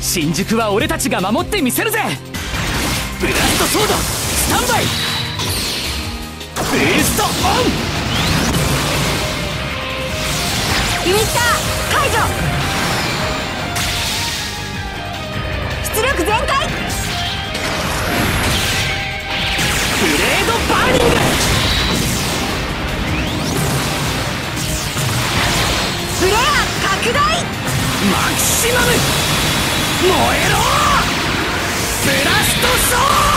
新宿は俺たちが守ってみせるぜ。ブラストソードスタンバイ、ブーストオン。 リミッター解除。出力全開。 ブレードバーニング。 フレア拡大。 マキシマム燃えろ。ブラストソード。